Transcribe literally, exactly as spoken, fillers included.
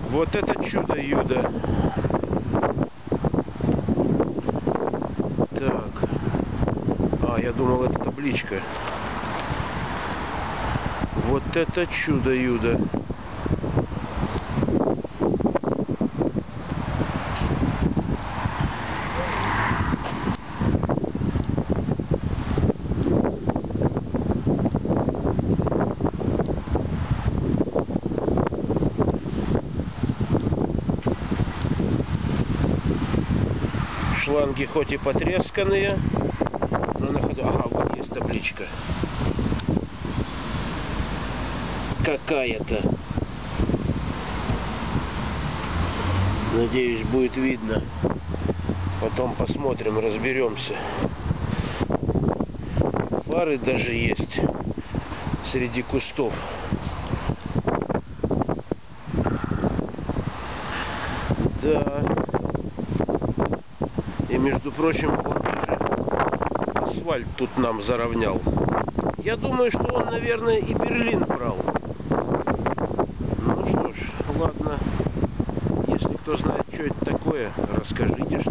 Вот это чудо-юдо. Так. А, я думал, это табличка. Вот это чудо-юдо. Шланги хоть и потресканные, но на ходу... Ага, вот есть табличка. Какая-то. Надеюсь, будет видно. Потом посмотрим, разберемся. Фары даже есть среди кустов. Да. И между прочим, он даже асфальт тут нам заровнял. Я думаю, что он, наверное, и Берлин брал. Ну что ж, ладно. Если кто знает, что это такое, расскажите, что